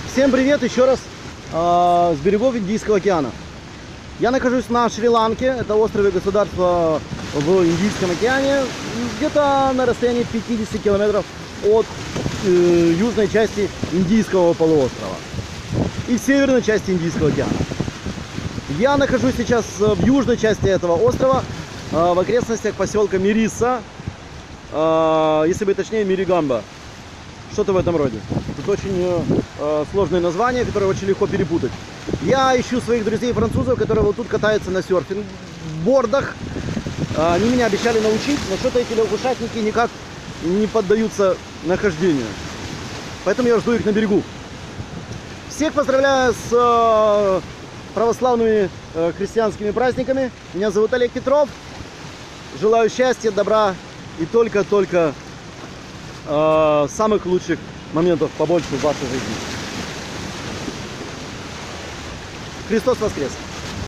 Всем привет еще раз с берегов Индийского океана. Я нахожусь на Шри-Ланке, это остров и государство в Индийском океане, где-то на расстоянии 50 километров от южной части Индийского полуострова и северной части Индийского океана. Я нахожусь сейчас в южной части этого острова, в окрестностях поселка Мириса, если быть точнее, Миригамба. Что-то в этом роде. Тут очень сложные названия, которые очень легко перепутать. Я ищу своих друзей-французов, которые вот тут катаются на серфинг-бордах. Они меня обещали научить, но что-то эти лягушатники никак не поддаются нахождению. Поэтому я жду их на берегу. Всех поздравляю с православными христианскими праздниками. Меня зовут Олег Петров. Желаю счастья, добра и только самых лучших моментов побольше в вашей жизни. Христос воскрес!